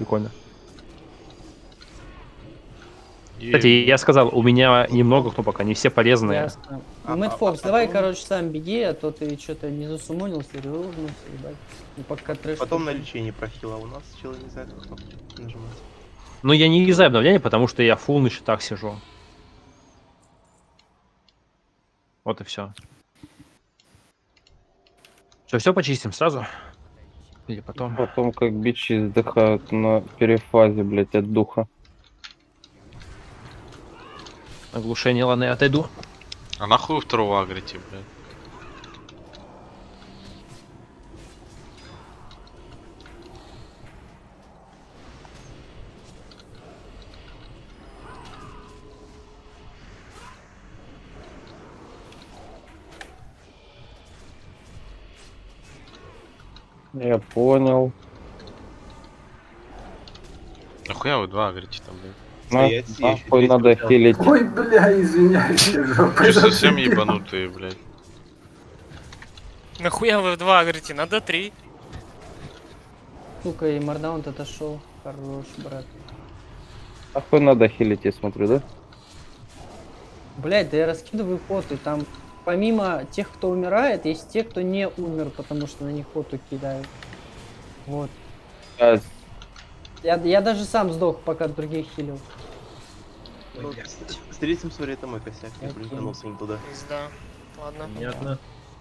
Прикольно. Кстати, я сказал, у меня немного кнопок, они все полезные. Ясно. Мэтт Фокс, давай, короче, сам беги, а то ты что-то не засумонился, рыгнулся, ебать. Ну, пока трэш. Потом на лечение прохила у нас, челы не знает, как кнопки нажимать. Но я не из-за обновления, потому что я фулл на счетах сижу. Вот и все. Все почистим сразу? Или потом? Потом как бичи вздыхают на перефазе, блять, от духа. Оглушение, ладно, я отойду. А нахуй вы второго агрите, блядь? Я понял. Нахуя вы два агрите там, блядь? Нахуй надо хилить. Ой, бля, извиняюсь, я Вы совсем ебанутые, блядь. Нахуя вы в 2 говорите? Надо 3. Сука, и Мардаунт отошел. Хорош, брат. Нахуй надо хилить, я смотрю, да? Блять, да я раскидываю хоты, там помимо тех, кто умирает, есть те, кто не умер, потому что на них хоту кидают. Вот. Я даже сам сдох, пока других хилил. Ну, с третьим, смотри, это мой косяк. Я блинканулся не туда. Да. Ладно. Понятно.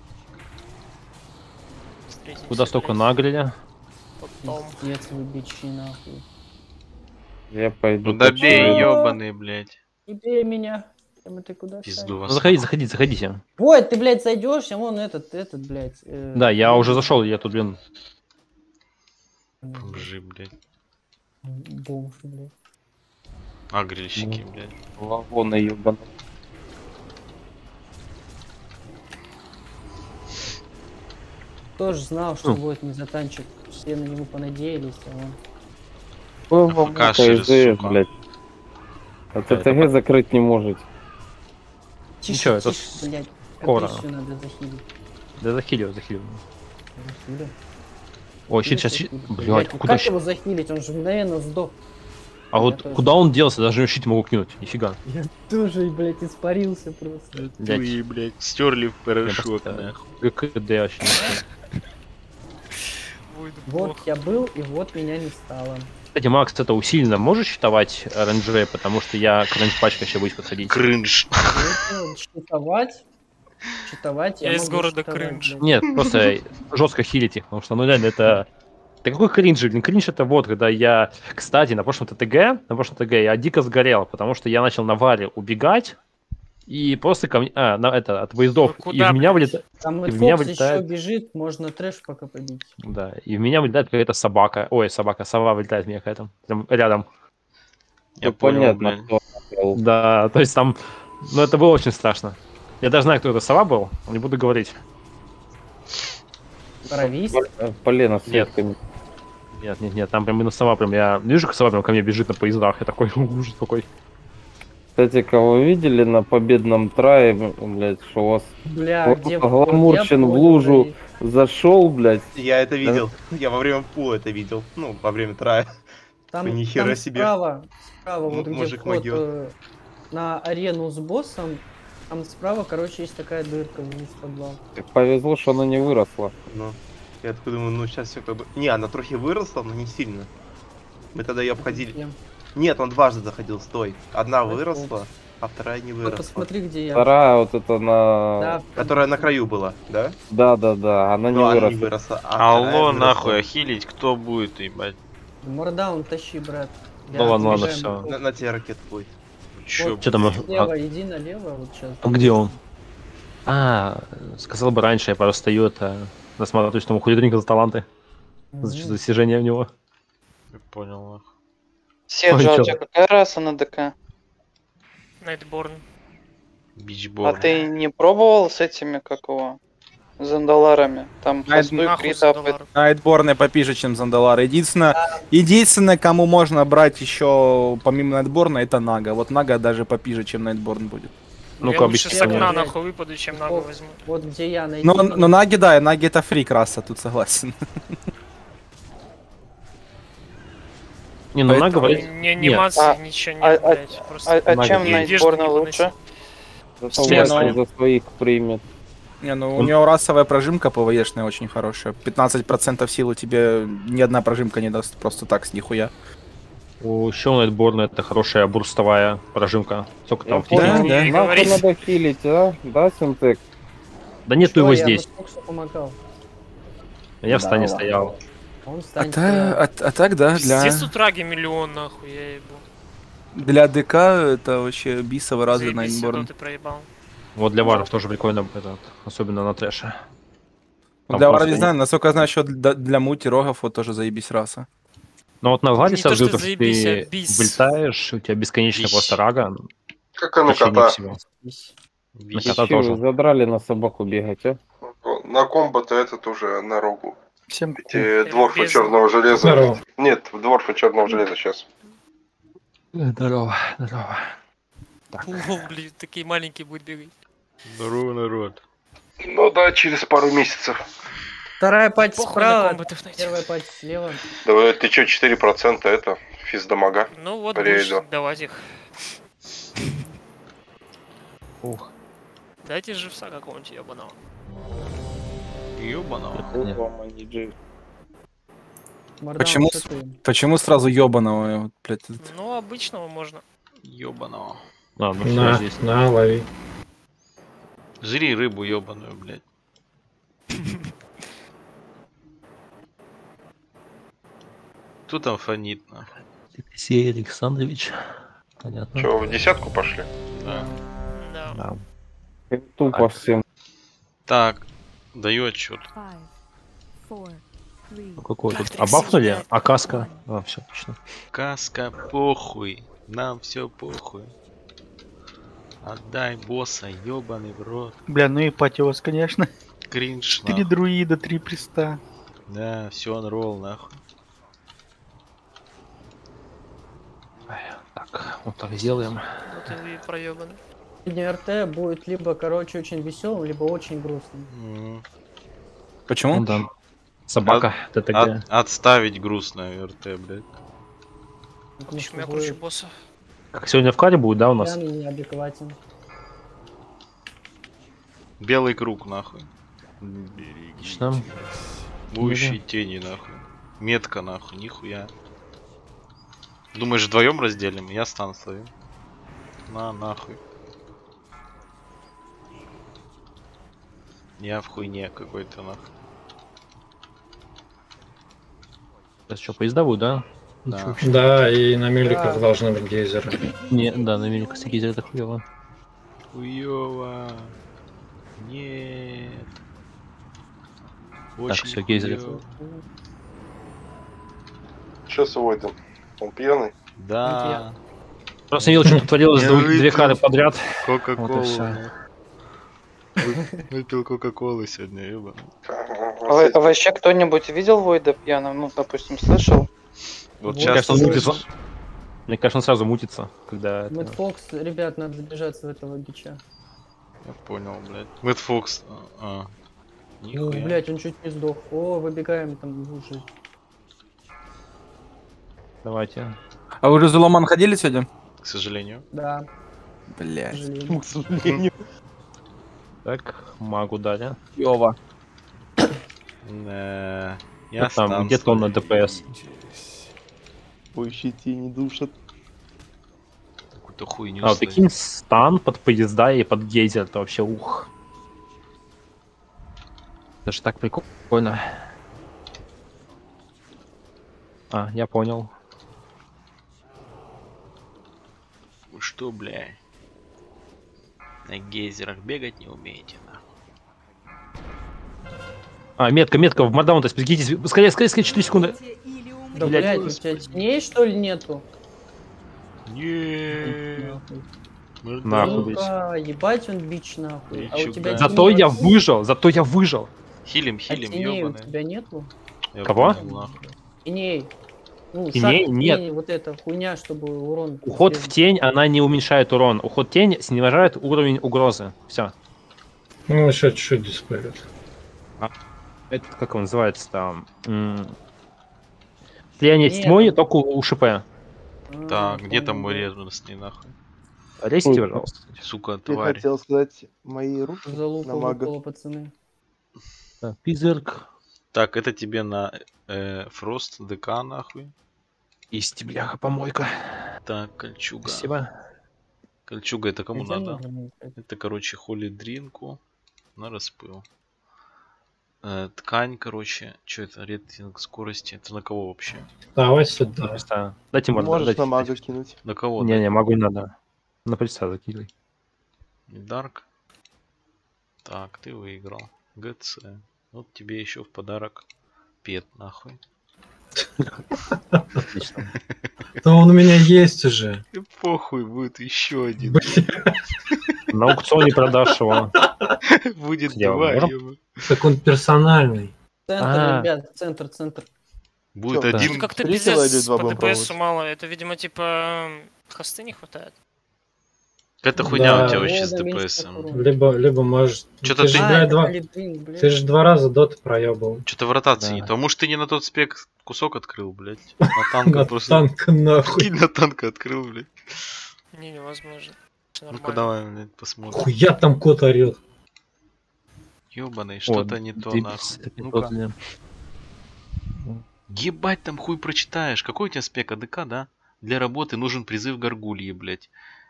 Встретимся, Куда столько блядь. нагрели? Потом. Пиздец, вы бичи, нахуй. Я пойду. Ну добей, ёбаный, блядь. Не бей меня. Ты куда Пизду встанешь? Ну, вас. заходите. Ой, ты, блядь, зайдешь, а вон этот, блядь. Да, я уже зашел, я тут, блин. Бомжи, блядь. Бомж, блядь. Агрельщики, блядь. Вагоны ебаные. Тоже знал, что будет не затанчик. Все на него понадеялись, а он... Ой, вам АФК это через, ИЗС, сука. блядь. А Да, ТТГ закрыть не может. Ничего, это блядь. скоро. Агрессию надо захилить. Да захилил. Захилил. Ой, сейчас, блядь, Ну куда как его захилить? Он же мгновенно сдох. А вот тоже. куда он делся? Даже щит могу кинуть, нифига. Я тоже, блядь, испарился просто. Вы, блядь, стерли в порошок, просто- нахуй. ККД вообще не Будет Вот плохо. я был, и вот меня не стало. Кстати, Макс, это усиленно можешь считывать рейнджеры, потому что я к рейндж-пачке еще будет подходить. Кринж. Вот, Читовать. Я из могу города читовать, Кринж. блядь. Нет, просто жестко хилить их, потому что, ну реально, это... Да какой кринж, блин? Кринж это вот, когда я... Кстати, на прошлом ТТГ я дико сгорел, потому что я начал на варе убегать, и просто ко мне... от поездов, Ну и куда, в меня блядь? вылетает... Там И в меня Фокс еще вылетает- бежит, можно трэш пока побить. Да, и в меня вылетает какая-то собака. Ой, сова вылетает в меня какая-то. Прям рядом. Я Ну, понял, понятно, блядь. кто отправил. Да, то есть там... Ну, это было очень страшно. Я даже знаю, кто это сова был, не буду говорить. Боровист. Полено с Нет. ветками. Нет, там прям именно сова, прям я вижу, как сова прям ко мне бежит на поездах, я такой, ужас какой. Кстати, кого видели на победном трае, блядь, что у вас Бля, Вот где Гламурчин в лужу зашел, блядь. Я это видел. Я во время пула это видел. Ну, во время трая. Там, Ни хера там себе. справа вот где Мужик вход могёт. на арену с боссом, там справа, короче, есть такая дырка вниз в подвал. Повезло, что она не выросла. Ну, я такой думаю, ну сейчас все как бы... Не, она трохи выросла, но не сильно. Мы тогда ее обходили. Я- Нет, он дважды заходил, стой. Одна Вот, выросла, а вторая не Вот выросла. посмотри, где я. Вторая вот это на... Да, Которая на краю была, да? Да, она не Но она не выросла. выросла. А вторая Алло, выросла. нахуй, ахилить, кто будет, ебать? Мордаун тащи, брат. Ну ладно, отъезжаю всё. на пол. На тебе ракет будет. Чё, Чё там? Слева, иди налево, вот сейчас. А где он? Сказал бы раньше, я просто стою, это... Насмотрюсь, там у хулиганика за таланты. За достижения в него. Я понял, нахуй. Седжа, Ой, а чё? у тебя какая раса на ДК? Найтборн. Бичборн. А ты не пробовал с этими, как его, зандаларами? Там хостуй Нахуй крит Зандалар. Найтборны попиже, чем Зандалар. Единственное, кому можно брать еще помимо Найтборна, это Нага. Вот Нага даже попиже, чем Найтборн будет. Ну-ка, Я лучше объясни. с окна Блядь. нахуй выпаду, чем нагу Вот, возьму. вот где я найду. Но Наги, да, Наги это фрик раса, тут согласен. Не, ну она Поэтому- говорит... Ни анимации, А, ничего а- нет, блядь. Просто А Нага чем есть. Найтборна Одежду не лучше? Зато Честно. Васька за своих примет. Не, ну у него расовая прожимка ПВЕшная очень хорошая. 15% силы тебе ни одна прожимка не даст просто так с нихуя. Еще у Найтборна это хорошая бурстовая прожимка. Сколько там? Я понял, да. И нахуй говорит. надо хилить, а? Да, Синтек? Да нету Что, его я здесь. Мэтфоксу помогал. Я в стане Да стоял. Он А, станет. стоял. так, да, Пиздец, тут раги миллион, нахуй, я ебу. для ДК это вообще бисово разве Заебись, Найтборн. ты проебал. Вот для варов тоже прикольно, этот, особенно на трэше. Там Для Вара просто не знаю, насколько я знаю, еще для мути рогов вот тоже заебись раса. Но вот на варе Не то, сразу, что что заебись, ты а бис. вылетаешь, у тебя бесконечная Бис. просто рага. Как В оно течение кота. всего. Вись. На кота Чё, вы тоже. задрали на собаку бегать, а? На комбо-то этот уже на рогу. Всем Эти дворфы без- черного железа. Здорово. Нет, дворфы черного железа сейчас. Здорово, здорово. О, блин, такие маленькие будут бегать. Здорово, народ. Ну да, через пару месяцев. Вторая пать Похуй на справа, комбатов найти. первая пать слева. Да ты чё, 4% это, физ дамага. Ну вот, Приеду. будешь давать их. Ух. Дайте живца какого-нибудь ебаного. Ёбаного. Нет. Оба, Джей. Мордан, Почему? что ты? Почему сразу ёбаного? Вот, блядь, этот- Ну, обычного можно. Ёбаного. А, ну всё На, здесь. на, лови. Жри рыбу ёбаную, блядь. Кто там фонит, нахуй? Алексей Александрович. Понятно. Чё, в десятку пошли? Да. Да. Да. Тупо всем. Так, даю отчет. Ну, какой Так, тут? Трикси, А бафнули? блядь. А каска? А, все, точно. Каска, похуй. Нам все похуй. Отдай босса, ёбаный в рот. Бля, ну и патиос, конечно. Кринж, 4 нахуй. друида, 3 приста. Да, все анролл, нахуй. Так, вот так сделаем. Вот и вы проебаны. Сегодня РТ будет либо, короче, очень веселым, либо очень грустным. М. Почему? Ну да. Собака, ТТГ. Отставить грустное РТ, блядь. Потому Почему я что круче вы босса? Как сегодня в каре будет, да, у нас? пьяный, неадекватен. Белый круг, нахуй. Отлично. Будущие тени, нахуй. Метка, нахуй, нихуя. Думаешь, вдвоем разделим? Я стан стою. На, нахуй. Я в хуйне какой-то, нахуй. Сейчас что, поезда будут, да? Да. Да, и на миликах Да. должны быть гейзеры. Не, да, на мельнику с гейзер это хуёво. Хуёво. Нет. Так, всё, гейзер. хуёво. Чё с Войдом? Он пьяный? Да. Просто не видел, что тут творилось Я две выпил. кары подряд. Кока-колу. Вот и всё. нахуй. Выпил Кока-колы сегодня, ёба. А вообще кто-нибудь видел Войда пьяным? Ну, допустим, слышал? Вот Мне часто кажется, мутится. слышишь? Мне кажется, он сразу мутится, когда... это- Мэтт Фокс, ребят, надо забежаться в этого бича. Я понял, блядь. Мэтт Фокс. Ну, Нихуя. блять, он чуть не сдох. О, выбегаем там уже. Давайте. А вы уже за Ломан ходили сегодня? К сожалению. Да, к Блять. сожалению. Так, магу дали. Ёва. Я Там стан где-то он на стою. ДПС. Будущие тени душат. Какую-то хуйню А, вот стою. прикинь, стан под поезда и под гейзер, это вообще ух. Это же так прикольно. А, я понял. Вы что, бля? На гейзерах бегать не умеете, да? А, метка, в Мардаун, то есть бегитесь. Скорее, 4 секунды. Да, Блядь, блять, у тебя теней, что ли, нету? Нет. Нахуй, блядь. Сука, ебать он бич, нахуй. А у Ничего. тебя Зато теней я вообще- выжил. Хилим, А хилим, теней у ёбаный. тебя нету? Я Кого? понял, нахуй. Теней. Ну, Теней? шаг Нет. тени, вот эта хуйня, чтобы урон... Уход в тень, она не уменьшает урон. Уход в тень снижает уровень угрозы. Все. Ну, еще чуть-чуть диспелит. Это как он называется там? Слияние с Нет, тьмой там- только у ШП. Так, где там понял, мой да. резонансный нахуй? Резите, пожалуйста. Сука, Я тварь. хотел сказать мои руки За лупу на мага. выпало, пацаны. Так, Пизерк. Так, это тебе на Фрост ДК нахуй. Есть, бляха, помойка. Так, кольчуга. Спасибо. Кольчуга это кому Хотя надо? можно искать. Это, короче, холи дринку на распыл. Ткань, короче. Что это? Рейтинг скорости. Это на кого вообще? Давай сюда. Представь. Дайте можно. Можешь дайте, на мага дайте. кинуть. На кого? Не, могу, не надо. На представь закидывай. Дарк. Так, ты выиграл. ГЦ. Вот тебе еще в подарок пет, нахуй. Отлично. Да он у меня есть уже. И похуй, будет еще один. На аукционе продашь его. Будет Я два. можем? ебать. Так он персональный. Центр, А. ребят, центр. Будет Чё, да. один. Как-то Три дела или пиздец два по будем ДПС пробовать? мало. Это, видимо, типа хосты не хватает. Какая-то хуйня Да. у тебя вообще с Да, меньше ДПС. прокурора. Либо может. Чё-то ты же, ты- блядь, это два... Халидин, блядь. Ты же 2 раза доты проебал. Что-то в ротации. Да. А может ты не на тот спек кусок открыл, блядь? На танка На просто. танк нахуй. Кинь на танка открыл, блядь. Не, невозможно. Всё Ну-ка нормально. давай, блядь, посмотрим. Хуя там кот орет. Ёбаный, что-то не то, нахуй. Ну-ка. Ебать, там хуй прочитаешь. Какой у тебя спек АДК, да? Для работы нужен призыв горгульи, блядь.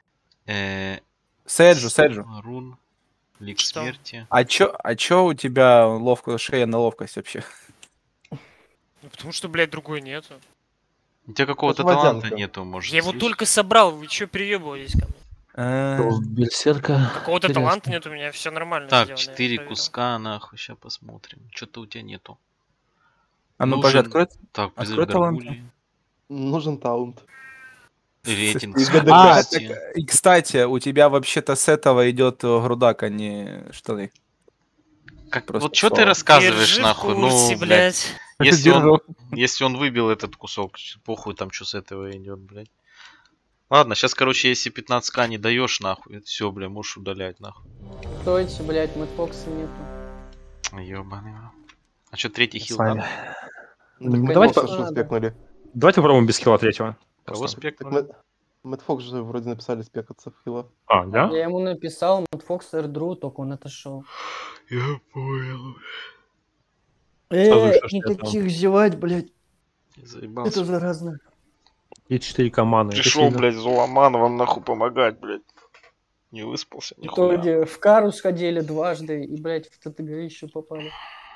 Седжу. Рун. Лик Что? смерти. А чё у тебя шея на ловкость вообще? Ну, потому что, блядь, другой нету. У тебя какого-то Это таланта водянка. нету, может. Я его слышь? только собрал, вы чё переебывались ко мне? Берсерка. Какого-то Интересно. таланта нет у меня, все нормально Так, сделано, я 4 проверил. куска, нахуй, сейчас посмотрим. Что-то у тебя нету. А ну, Нужен- пожалуй, открой. Так, призыв Открой талант. горгульи. Нужен таунт. Рейтинг И ГДК. А, скорости. так, и кстати, у тебя вообще-то с этого идет грудак, а не штаны. Как, просто вот что ты слово. рассказываешь, Держи в нахуй? курсе, Ну, блядь. Если Держу. если он выбил этот кусок, похуй там что с этого идет, блядь. Ладно, сейчас, короче, если 15к не даешь, нахуй, все, бля, можешь удалять, нахуй. Стойте, блядь, Мэтфокса нету. Ёбаный. А что, третий хил С вами. надо? Ну, Так давайте Мэтфокса надо. спекнули. Давайте попробуем без хила третьего. Кого Так спекнули? Мэтфокс же вроде написали спекаться в хила. А, да? Я ему написал, Мэтфокс Эрдру, только он отошел. Я понял. Сразу всё, что я никаких зевать, блядь. Я заебался. заразно. И 4 команды. Это Пришел, сильно. блядь, Зуламан вам нахуй помогать, блядь. Не выспался, В нихуя. итоге в Кару сходили дважды и, блядь, в ТТГ еще попали.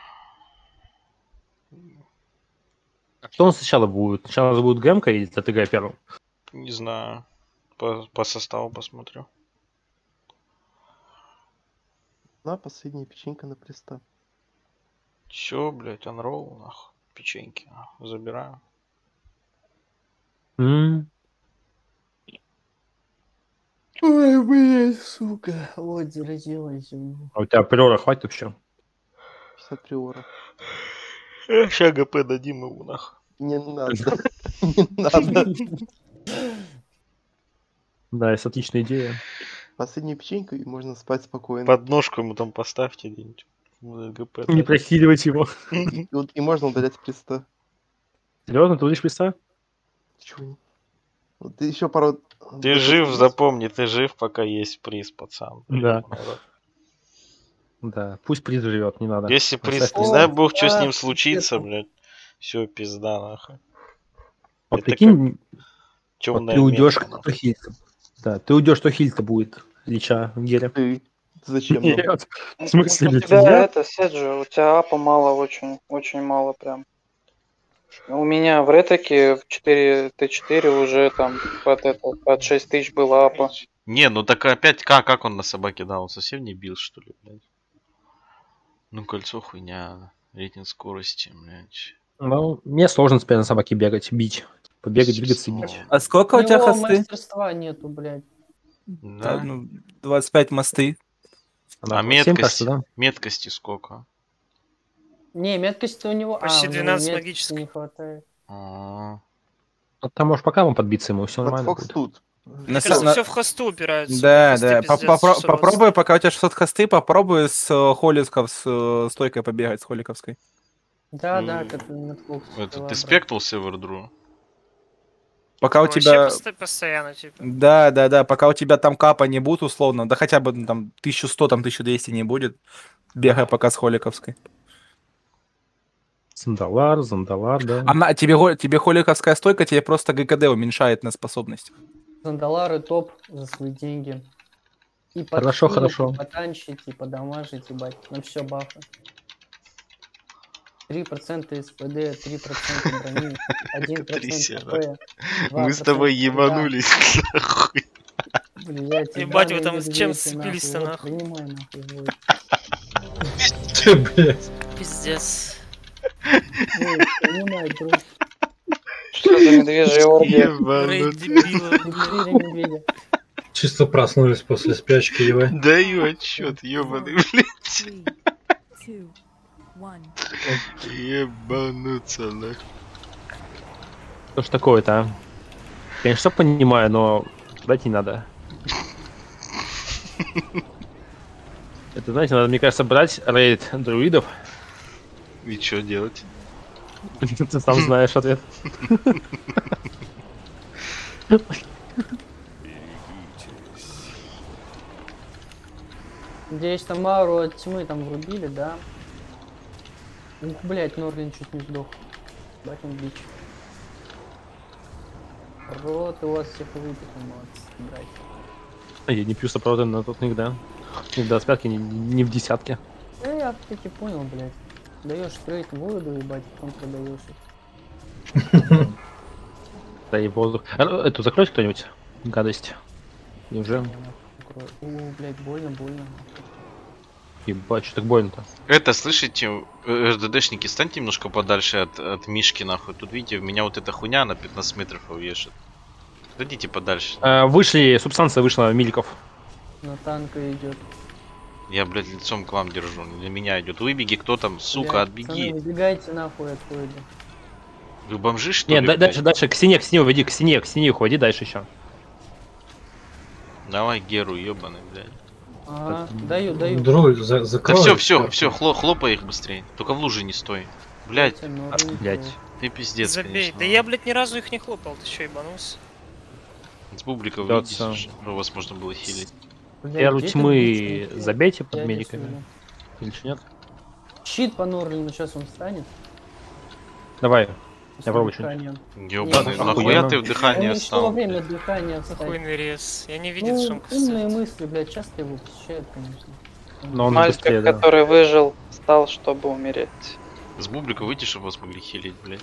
Что у нас сначала будет? Сначала будет ГМК или ТТГ первым? Не знаю. По составу посмотрю. На, последняя печенька на приста. Все, блядь, анролл, нахуй. Печеньки, нахуй, забираю. Ой, блядь, сука. Вот, заразилась. А у тебя приора хватит вообще? 53 ора. Ща ГП дадим ему, нахуй. Не надо. Не надо. Да, это отличная идея. Последняя печенька, и можно спать спокойно. Подножку ему там поставьте где-нибудь. ГП. Не прохиливать его. И можно удалять приста. Серьезно, ты будешь представь? Чего? Вот ты еще пару... Ты жив, запомни, ты жив, пока есть приз, пацан. Да. Да, пусть приз живет, не надо. Если приз, Оставь не приз. знаю, бог, что с ним да, случится, это- блядь. Все, пизда, нахуй. Вот это прикинь, вот Темная ты уйдешь, метка, кто хильта. Да, ты уйдешь, что хильта будет. Лича Геля. Ты зачем нам? Нет, в смысле, У для тебя тебя? это, Седжи, у тебя апа мало очень, очень мало прям. У меня в ретаке в 4Т4 уже там под 6 тысяч было апа. Не, ну так опять как он на собаке дал? Он совсем не бил, что ли, блядь? Ну, кольцо хуйня. Рейтинг скорости, блядь. Ну, мне сложно теперь на собаке бегать, бить. Побегать, двигаться и бить. А сколько у тебя него хосты? мастерства нету, блядь. Да. Ну, 25 мосты. А 7, меткость? кажется, да? Меткости сколько? Не, меткость у него... Почти у него 12 меткости магической. не хватает. А, Вот там можешь пока вам подбиться ему, все нормально Фокс будет. тут. Мне кажется, все в хосту упирается. Да, Хосты да. пиздец, всё Попробуй, просто. пока у тебя 600 хосты, попробуй с холлисков, с стойкой побегать, с холликовской. Да, Ну, да, как на Xbox Это была, ты брат. спектался в Эрдру? Пока у Вообще тебя... постоянно, типа. Да, пока у тебя там капа не будет условно, да хотя бы ну, там 1100, там 1200 не будет, бегай пока с холиковской. Зандалар, да. Она, тебе холиковская стойка тебе просто ГКД уменьшает на способность. Зандалары топ за свои деньги. И Хорошо, подхилить, хорошо. и потанчить, и подамажить, ебать. На все бафы. 3% СПД, 3% брони, 1% ХП. Мы с тобой 2% ебанулись, нахуй. Блять, Ебать, вы там с чем сцепились-то, нахуй? Принимай нахуй. вот. Блядь. Пиздец. Вот, принимай, друг. Что за медвежья оргия? Рейд дебила. Четыре медведя. Чисто проснулись после спячки, ебать. Даю отчет, ебаный, блядь. Ебануться, нахуй. Что ж такое-то, а? Конечно, понимаю, но дать не надо. Это, знаете, надо, мне кажется, брать рейд друидов. И что делать? Ты сам знаешь ответ. Надеюсь, там ауру от тьмы там врубили, да? Ух, блять, Норлин чуть не сдох. Бать он бич. Рот у вас всех выпит, молодцы, братья. Я не пью сопротивление на тот никогда. Ни в 25-ке, ни в десятке. Я таки понял, блять. Даешь трейд воду, ебать, потом продаешь их. Да и воздух. Эту закройте кто-нибудь? Гадость. Неужели? Блять, больно. Ебать, что так больно-то? Это, слышите, РДДшники, станьте немножко подальше от Мишки, нахуй. Тут, видите, у меня вот эта хуйня на 15 метров вешает. Дойдите подальше. Вышли, субстанция вышла, Миликов. На танка идет. Я, блядь, лицом к вам держу. Для меня идет. Выбеги, кто там, сука, отбеги. Убегайте нахуй отходи. Вы бомжи, что Нет, ли? дальше, к стене уйди, к стене уходи, дальше еще. Давай, Геру, ебаный, блядь. Ага, даю. Друг, закрой. Да все, хлопай их быстрее. Только в луже не стой. Блядь, блядь. ты пиздец, Забей. конечно. Да я, блядь, ни разу их не хлопал, ты что, ебанулся? С бубликов Да, видите, сам. что вас можно было хилить. Эру тьмы забейте под Я медиками. Или нет? Щит по Норлину, сейчас он встанет. Давай, я попробую Дыханием. Ёбаный, Не, нахуя ты в Он дыхание еще во встал? время дыхания встать. Хуйный рез. Я не видел, Ну, что он умные мысли, блядь, часто его посещают, конечно. Но он Мальчик, быстрее, да. который выжил, встал, чтобы умереть. С бублика выйти, чтобы вас могли хилить, блядь.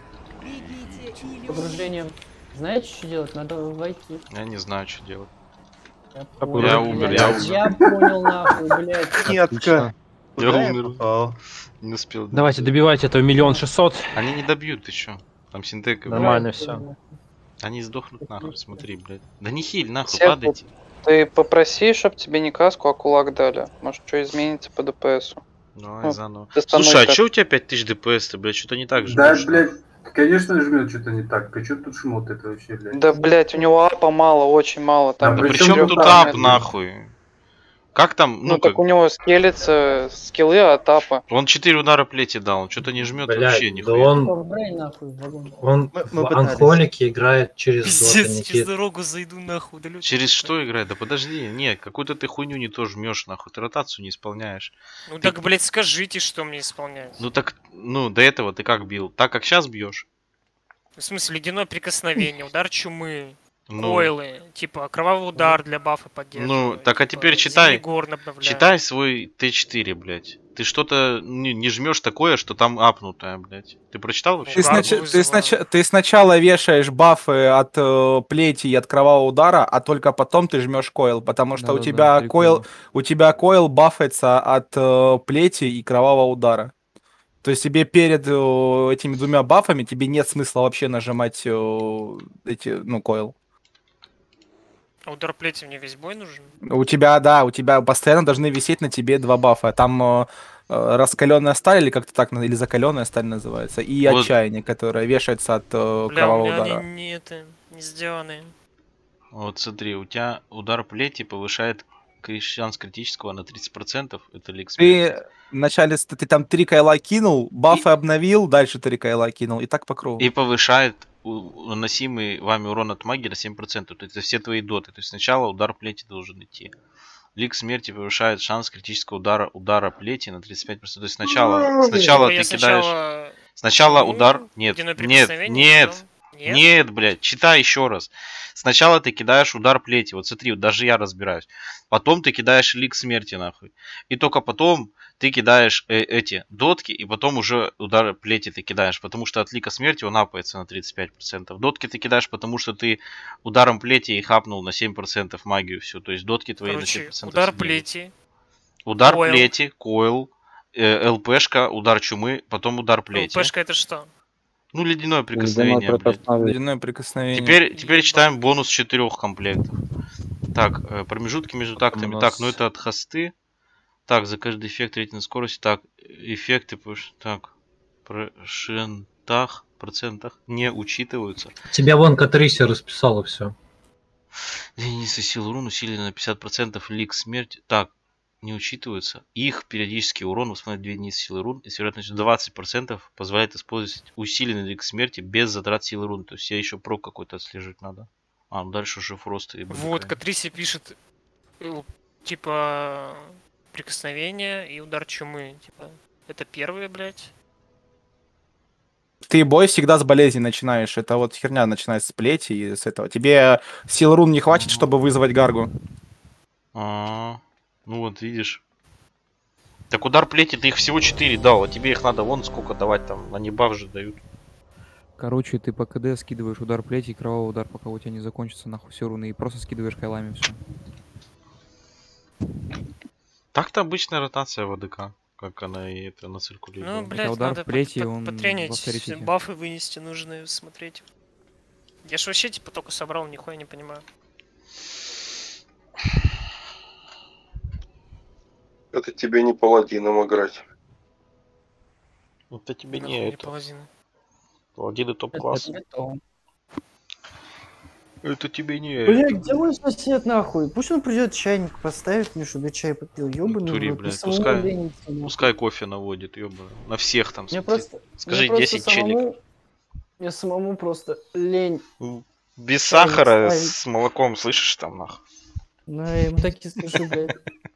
Погружением. Знаете, что делать? Надо войти. Я не знаю, что делать. Я Я умер, я умер. Я понял, нахуй, блядь. Нетка. Я Куда я умер. попал? Не успел. Давайте добивайте этого 1 600 000. Они не добьют, ты чё? Там синтека. Нормально все. Они сдохнут нахуй, смотри, блядь. Да не хиль, нахуй, Всех падайте. Ты попроси, чтоб тебе не каску, а кулак дали. Может, что изменится по ДПСу. Давай Ну, заново. достану Слушай, а как- чё у тебя 5000 ДПС-то, блядь? Что-то не так же. Да, блядь, конечно жмет что-то не так. Ты что тут шмот это вообще, блядь? Да, блять, у него апа мало, очень мало. Там Да Да при при чём чем тут тут ап, ап, блядь? нахуй? Как там, Ну, так у него скелется скиллы от апа. Он 4 удара плети дал, он что-то не жмет Блядь, вообще да нихуя. он, Брей нахуй, вагон. он Мы в пытались. анхолике играет через доты, Пиздец, через Никит. дорогу зайду нахуй, удалю. Через что играет? Да подожди, нет, какую-то ты хуйню не то жмешь, нахуй, ты ротацию не исполняешь. Ну так, блядь, скажите, что мне исполнять. Ну так, ну до этого ты как бил? Так как сейчас бьешь? В смысле, ледяное прикосновение, удар чумы, Ну. койлы, типа кровавый удар для бафа поддерживать. Ну, так а теперь типа, читай. зимний горн обновляю. Читай свой Т4, блядь. Ты что-то не жмешь такое, что там апнутое, блядь. Ты прочитал вообще? Ты сначала вешаешь бафы от плети и от кровавого удара, а только потом ты жмешь койл, потому что у тебя койл бафается от плети и кровавого удара. То есть тебе перед этими двумя бафами тебе нет смысла вообще нажимать койл. А удар плети мне весь бой нужен? У тебя постоянно должны висеть на тебе два бафа. Там раскаленная сталь, или как-то так, или закаленная сталь называется, и Вот. отчаяние, которое вешается от Бля, у кровавого меня удара. они не сделаны. Вот смотри, у тебя удар плети повышает шанс критического на 30%. Это лик Ты смерти. вначале ты там 3 кайла кинул, бафы обновил, дальше 3 кайла кинул, и так по кругу. И повышает наносимый вами урон от магии на 7%. То есть это все твои доты. То есть сначала удар плети должен идти. Лик смерти повышает шанс критического удара плети на 35%. То есть сначала ты кидаешь... Сначала удар... Нет, блядь, читай еще раз. Сначала ты кидаешь удар плети. Вот смотри, вот даже я разбираюсь. Потом ты кидаешь лик смерти, нахуй. И только потом ты кидаешь эти дотки, и потом уже удар плети ты кидаешь. Потому что от лика смерти он апается на 35%. Дотки ты кидаешь, потому что ты ударом плети и хапнул на 7% магию всю. То есть дотки твои на 7%. Удар плети. Удар плети, койл, ЛПшка, удар чумы, потом удар плети. ЛПшка это что? Ну, ледяное прикосновение. Ледяное прикосновение. Теперь читаем бонус 4 комплектов. Так, промежутки между тактами. Так, ну это от хосты. Так, за каждый эффект рейтинг скорости. Так, эффекты. Так, процентах не учитываются. Тебя вон Катрисия расписала все. Единица силы урон усилена на 50%. Лик смерти. Так, не учитываются. Их периодический урон восстанавливает 2 единицы силы рун, и с вероятностью 20% позволяет использовать усиленный лик смерти без затрат силы рун. То есть я еще прок какой-то отслеживать надо. А, ну дальше уже фрост и вот, Катриси пишет, типа, прикосновение и удар чумы. Типа, это первые, блядь. Ты бой всегда с болезни начинаешь. Это вот херня начинается с плети и с этого. Тебе сил рун не хватит, чтобы вызвать гаргу. Ну вот, видишь. Так удар плети, ты их всего 4 дал, а тебе их надо вон сколько давать там, они баф же дают. Короче, ты по КД скидываешь удар плети и кровавый удар, пока у тебя не закончится нахуй все руны, и просто скидываешь кайлами все. Так-то обычная ротация в АДК, как она и это на циркуле. Ну, блядь, удар надо плети, он потренить, бафы вынести нужные, смотреть. Я ж вообще типа только собрал, нихуя не понимаю. Это тебе не паладином играть. Это тебе не это. Паладины. Паладины топ-класс. Это тебе не Бля, где мой сосед нахуй? Пусть он придет чайник поставит мне, чтобы чай попил. Ёбаный Тури, рот, блядь, пускай, пускай кофе наводит, ёбаный. На всех там. Скажи 10 челиков. Мне самому просто лень. Без сахара, с молоком, слышишь там нахуй? Ну, я ему так и скажу, блядь.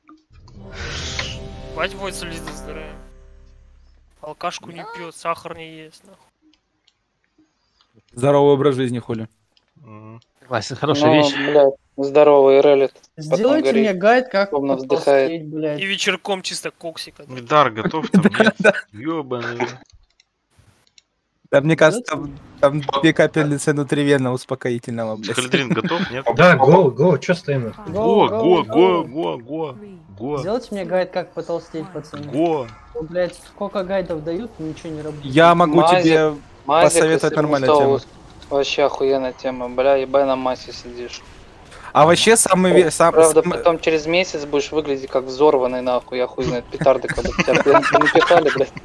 Бать будет следить за здоровьем. Алкашку не пьет, сахар не ест, нахуй. Здоровый образ жизни, хули. Вася, хорошая вещь. Блядь, здоровый релит. Сделайте мне гайд, как вздыхает. Блядь. И вечерком чисто коксика. Мидар готов там, нет? Ёбаный. Да, мне кажется, там 2 капельницы внутривенно успокоительного, блядь. Хальдрин готов, нет? Да, го, чё стоим? Го. Сделайте мне гайд, как потолстеть, пацаны. Го. Блядь, сколько гайдов дают, ничего не работает. Я могу тебе посоветовать нормальную тему. Вообще охуенная тема, бля, ебай на массе сидишь. А вообще самый... Правда, потом через месяц будешь выглядеть как взорванный, нахуй, я хуй знает, петарды, когда тебя напихали, блядь.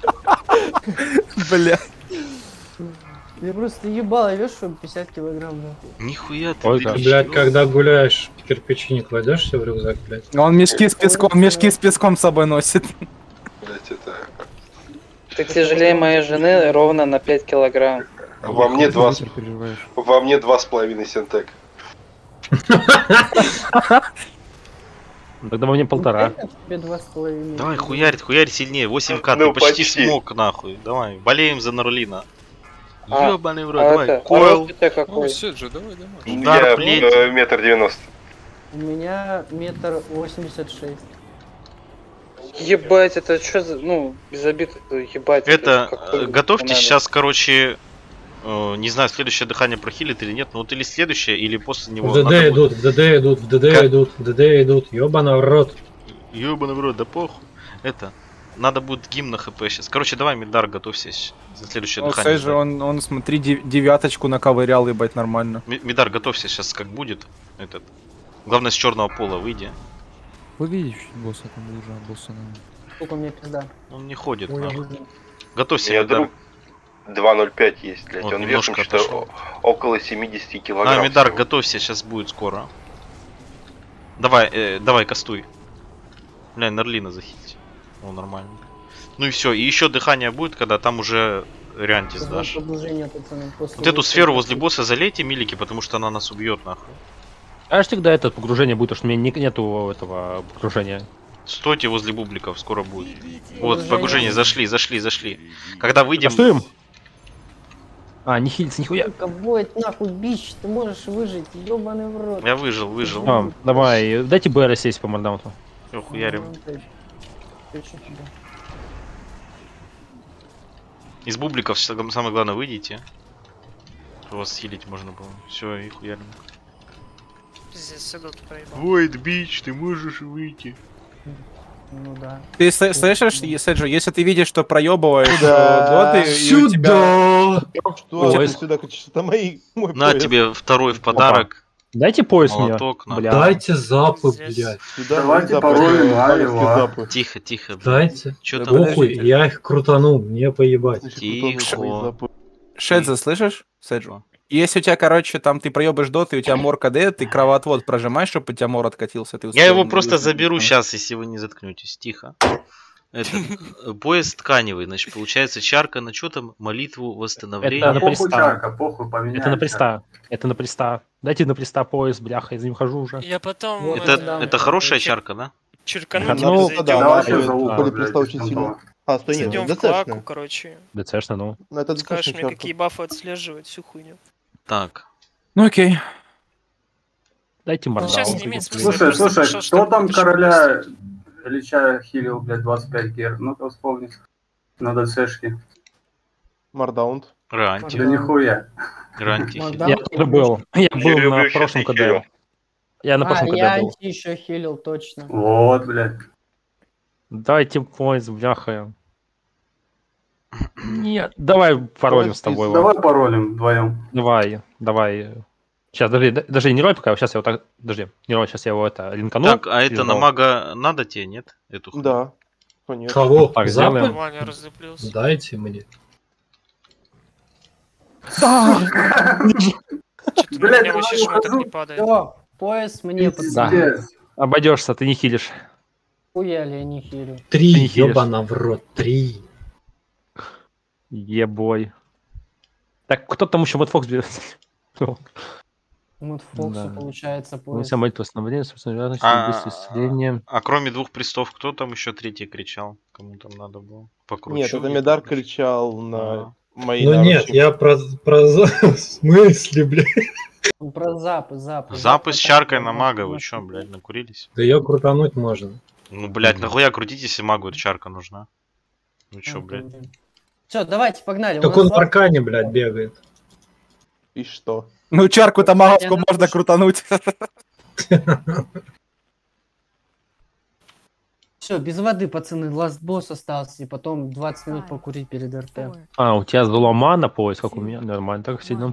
Бля. Я просто ебал, я вешу 50 килограмм, нахуй. Нихуя ты, блядь, когда гуляешь, кирпичи не кладешь себе в рюкзак, блядь? Он мешки с песком с собой носит. Блять, это... Ты тяжелее моей жены ровно на 5 килограмм. Во мне 2,5 синтек. Тогда во мне 1,5. Тебе 2,5. Давай, хуярь сильнее, 8к, ты почти смог, нахуй. Давай, болеем за Нарлина. Ёбаный в рот, давай, койл. Я 1,90 м. У меня 1,86 м. Ебать, это что за, ну, без обид, ебать. Это, готовьте сейчас, короче, не знаю, следующее дыхание прохилит или нет, но вот или следующее, или после него... В ДД идут, в ДД идут, ёбаный в рот. Ёбаный в рот, да похуй. Это, надо будет гимн на хп сейчас. Короче, давай, Мидар, готовься за следующее дыхание. Же он, смотри, 9-очку наковырял, ебать, нормально. Мидар, готовься сейчас, как будет этот. Главное, с черного пола выйди. Вы видите босса там уже, босса на... Сколько у меня пизда? Он не ходит, нахуй. Готовься, Мидар. 2,05 есть, блядь. Вот, он весом что-то около 70 килограмм. Мидар, готовься, сейчас будет скоро. Давай, кастуй. Бля, Нерлина захитить. О, нормально. Ну и все. И еще дыхание будет, когда там уже Риантис дашь. Вот эту сферу возле босса залейте, милики, потому что она нас убьет, нахуй. Аж тогда это погружение будет, потому что у меня нету этого погружения. Стойте возле бубликов, скоро будет. Вот, погружение, зашли. Когда выйдем... Кастуем? А, не хилится, нихуя. Будет нахуй бич, ты можешь выжить, ёбаный в рот. Я выжил. А, давай, дайте БР сесть по мардаунту. Хуярим. Из бубликов самое главное выйдите. Вас хилить можно было. Все, и хуярим. Здесь идут проебал. Void бич, ты можешь выйти. Ну да. Ты слышишь, Седжи, если ты видишь, что проебываешь доты, Сюда! Пояс. Сюда, это мой На пояс. тебе второй в подарок. Дайте пояс мне. Молоток, на. Бля. Дайте запы, блядь. Давайте пароль на Тихо, блядь. Дайте. Чё там? Похуй, я их крутану, мне поебать. Тихо. Шедза, слышишь? Седжу. Если у тебя, короче, там ты проебаешь доты, и у тебя мор КД, ты кровоотвод прожимаешь, чтобы у тебя мор откатился. Ты Я его просто заберу сейчас, если вы не заткнетесь. Тихо. Пояс тканевый, значит, получается чарка на что там? Молитву восстановления. Это на приста. Чарка, похуй, поменяй. Это на приста. Это на приста. Дайте на приста пояс, бляха, я за ним хожу уже. Я потом... Это хорошая чарка, да? Черкануть Ну, зайдем. Давай сейчас за ухо, Коли блядь, приста очень сильно. А, стой, нет, Зайдем в ДЦшная. клаку, короче. ДЦшно, ну. Ну, это Скажешь ДЦшная мне, чарка. какие бафы отслеживать, всю хуйню. Так. Ну окей. Дайте мардаун. Сейчас не имеет смысла. Слушай, просто слушай, пришел, кто чтобы там пришел короля Ильича хилил, блядь, 25 гер? Ну-ка вспомни. На ДЦшке. Мардаунт. Ранти. Да нихуя. Ранти. Я тоже был. Я был на прошлом КД. Я на прошлом я КД был. анти еще хилил, точно. Вот, блядь. Дайте пояс, бляха. Нет, давай паролем с тобой. Давай паролем вдвоем. Давай. Сейчас, подожди, не рой пока, сейчас я вот так, подожди, не рой, сейчас я его это линкану. Так, а это на мага надо тебе, нет? Эту хуйню? Да, конечно. Кого? Так, Запы? сделаем. Ваня разлеплился. Дайте мне. Что-то на Блядь, меня вообще шмоток не падает. Все, пояс мне пацаны. Пиздец. Обойдешься, ты не хилишь. Хуя ли я не хилю. 3, Ты не хилишь. ёбана в рот, 3. Ебой. Так, кто там еще вот Фокс берет? Вот Фоксу Да. получается Ну, пояс. вся молитва восстановления, собственно, вероятности, А, быстрое исцеление. А кроме двух престов, кто там еще третий кричал? Кому там надо было? Покручу. Нет, это Медар кричал на мои Ну нет, я про в смысле, блядь? Ну, про запы. Запы с чаркой на мага, вы чё, блядь, накурились? Да ее крутануть можно. Ну, блядь, нахуя крутить, если магу чарка нужна? Ну чё, блядь? Все, давайте, погнали. Так он в аркане, блядь, бегает. И что? Ну, чарку-то маговку можно крутануть. Все, без воды, пацаны, ласт босс остался, и потом 20 минут покурить перед РТ. А, у тебя злома на пояс, как у меня? Нормально, так сильно.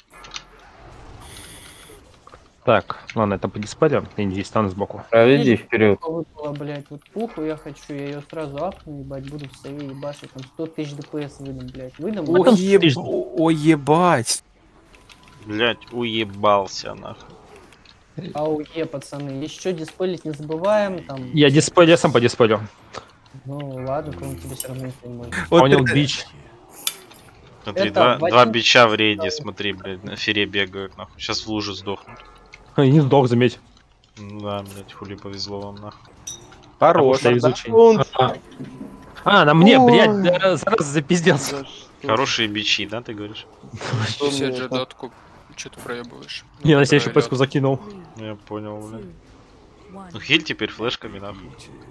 Так, ладно, это по дисплею. Я не стану сбоку. Проведи вперед. Выпала, блядь, вот пуху я хочу, я ее сразу апну, ебать, буду в сове ебашить, там 100 тысяч ДПС выдам, блядь. Выдам, Ой, ебать. Блядь, уебался, нахуй. АУЕ, пацаны. Еще диспелить не забываем, там... Я сам по дисплею. Ну ладно, кроме тебя все равно никто не может. Понял, бич. Смотри, Это два бича в рейде, смотри, блядь, на фере бегают, нахуй. Сейчас в луже сдохнут. И не сдох, заметь. Да, блядь, хули повезло вам, нахуй. Хорош. Да, изучи. А, на мне, блядь, да, зараза запизделся. Хорошие бичи, да, ты говоришь? Сидя же дотку, что ты проебываешь? Я на следующую пэску закинул. Я понял, блядь. Ну хиль теперь флешками, нахуй.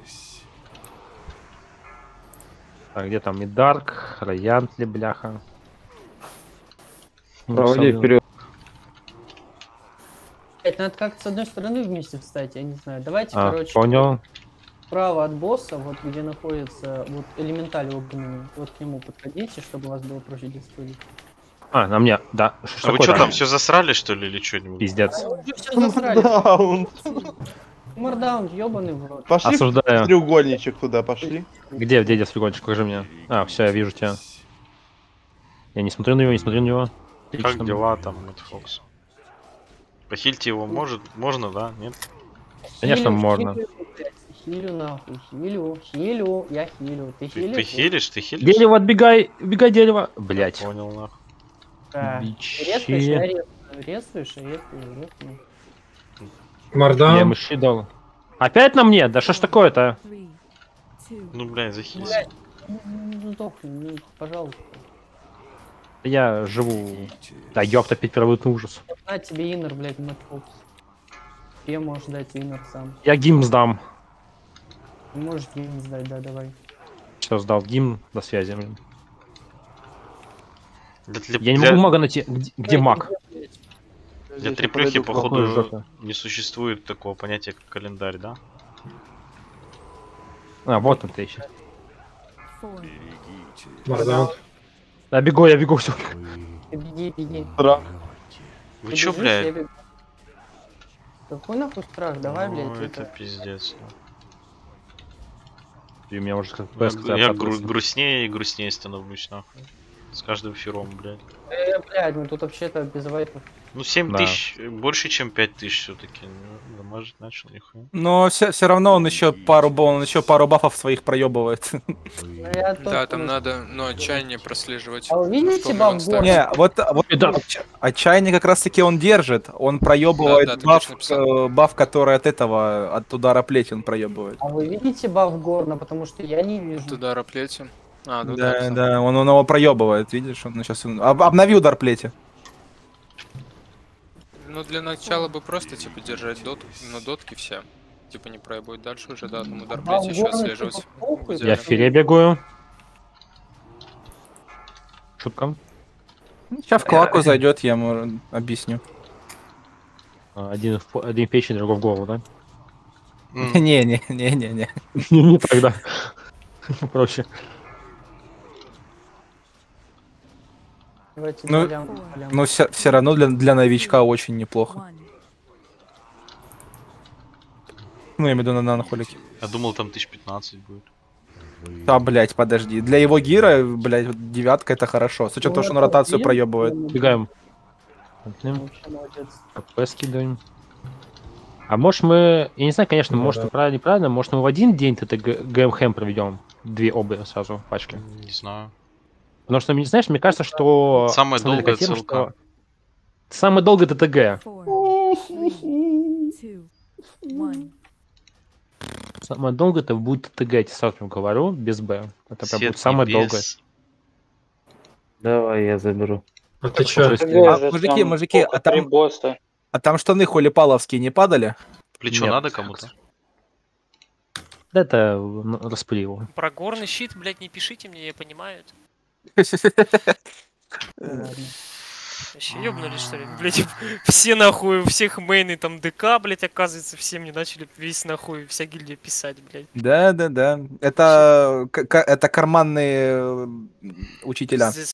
Так, где там Мидарк, Раянтли, бляха. Проводи вперед. Блядь, надо как-то с одной стороны вместе встать, я не знаю. Давайте, А, короче, понял. справа от босса, вот где находится вот элементаль огненный, вот к нему подходите, чтобы у вас было проще диспелить. А, на мне, да. А вы что там, все засрали, что ли, или что-нибудь? Пиздец. Все засрали. Мардаун, ёбаный в рот. Пошли Осуждаю. в треугольничек туда, пошли. Где треугольничек, покажи мне. А, все, я вижу тебя. Я не смотрю на него, Как дела там, Мэтт Фокс? Похильте его можно, да? Нет? Конечно, можно. Хилю нахуй, хилю, я хилю. Ты хилишь? Ты хилишь, ты хилишь? Дерево, отбегай, убегай, дерево. Блять. Понял, нахуй. Да. Бичи. Резаешь, я резаешь, резаю. Мардан. Я мыши дал. Опять на мне? Да что ж такое-то? Ну, блядь, захились. Блядь, ну сдохни, ну, пожалуйста. Я живу. Да ёпта, первобытный ужас. На тебе иннер, блядь, Мэтт Фокс. Я можешь дать иннер сам. Я гимн сдам. Можешь гимн сдать, да, давай. Что сдал гимн? До связи, блин. Да Я не могу мага найти. Где маг? Для треплюхи, походу, не существует такого понятия, как календарь, да? А, вот он ты еще. Мардан. Да, бегу, я бегу, все. Беги. Вы чё, блядь? Какой нахуй страх? Давай, блядь. Ну, это пиздец. И у меня уже как Я грустнее и грустнее становлюсь, нахуй. С каждым фером, блядь. Блядь, мы тут вообще-то без вайпов. Ну 7 тысяч, больше чем 5 тысяч все-таки. Ну, дамажить начал, нихуя. Но все равно он еще пару бафов своих проебывает. Да, там надо, ну, отчаяние прослеживать. А вы видите баф горн? Не, вот отчаяние как раз таки он держит. Он проебывает баф, который от этого, от удара плети он проебывает. А вы видите баф горна, потому что я не вижу. От удара плети. А, ну да, да, он его проебывает, видишь, он сейчас обнови удар плети. Ну, для начала бы просто, типа, держать дотки все. Типа, не проебывать дальше уже, да, там удар плети еще отслеживать. Я в фире бегаю. Шутка. Сейчас в клаку зайдет, я ему объясню. Один в печень, другой в голову, да? Не. Не тогда. Проще. Ну, все равно для новичка очень неплохо. Ну, я имею в виду на нанохолике. Я думал, там 1015 будет. Да, блять, подожди. Для его гира, блять, вот 9 это хорошо. С учетом того, что он ротацию проебывает. Бегаем. КП скидываем. А может мы... Я не знаю, конечно, может правильно, неправильно. Может мы в один день это ГМХМ проведем? 2 обы сразу, пачки. Не знаю. Потому что, не знаешь, мне кажется, что... Самая долгая тема, ЦЛК. что... Самая долгая ТТГ. Самое долгое это будет ТТГ, я тебе сразу говорю, без Б. Это прям будет самое долгое. Давай, я заберу. А ты чё? Мужики, а там штаны холипаловские не падали? Плечо надо кому-то? Да это распылил. Про горный щит, блядь, не пишите мне, я понимаю это. Вообще ёбнули, что ли? Блядь, все нахуй, у всех мейны там ДК, блядь, оказывается, все мне начали весь нахуй, вся гильдия писать, блядь. Да. Это карманные учителя.